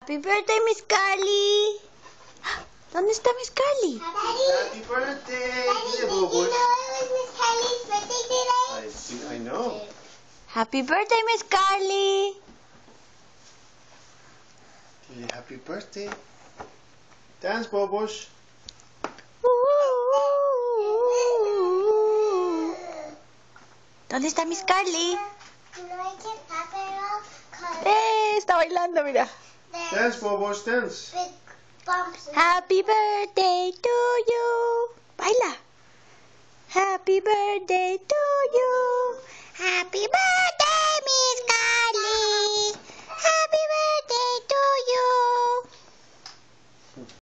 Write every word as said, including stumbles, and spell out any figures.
Happy birthday, Miss Carly. ¿Dónde está Miss Carly? Happy birthday. Daddy, did you know it was Miss Carly's birthday today? I, see, I know. Happy birthday, Miss Carly. Happy birthday. Dance, Bobos. ¿Dónde está Miss Carly? Eh, ¡Eh! Está bailando, mira. Dance, Bobos, dance. Big bumps. Happy birthday to you. Baila. Happy birthday to